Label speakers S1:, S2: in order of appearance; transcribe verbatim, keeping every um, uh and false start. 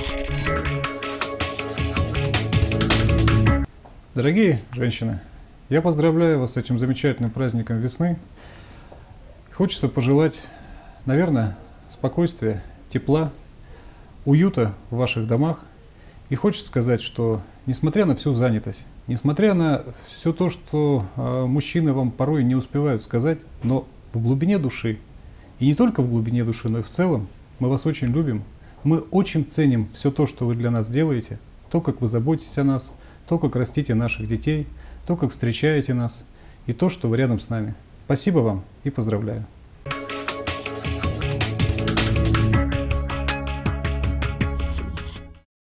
S1: Дорогие женщины, я поздравляю вас с этим замечательным праздником весны. Хочется пожелать, наверное, спокойствия, тепла, уюта в ваших домах. И хочется сказать, что несмотря на всю занятость, несмотря на все то, что э, мужчины вам порой не успевают сказать, но в глубине души, и не только в глубине души, но и в целом, мы вас очень любим. Мы очень ценим все то, что вы для нас делаете, то, как вы заботитесь о нас, то, как растите наших детей, то, как встречаете нас, и то, что вы рядом с нами. Спасибо вам и поздравляю.